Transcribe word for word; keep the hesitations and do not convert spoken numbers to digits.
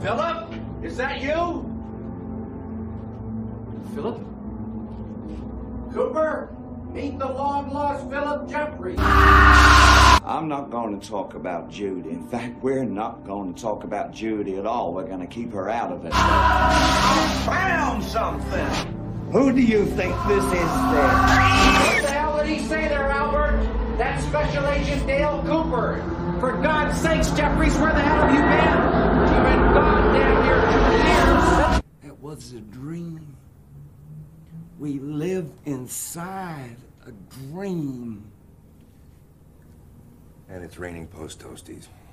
Philip? Is that you? Philip? Cooper? Meet the long-lost Philip Jeffries. I'm not going to talk about Judy. In fact, we're not going to talk about Judy at all. We're going to keep her out of it. I found something! Who do you think this is then? What the hell did he say there, Albert? That's Special Agent Dale Cooper. For God's sakes, Jeffries, where the hell have you been? You've been gone down here two years. It was a dream. We live inside a dream. And it's raining post toasties.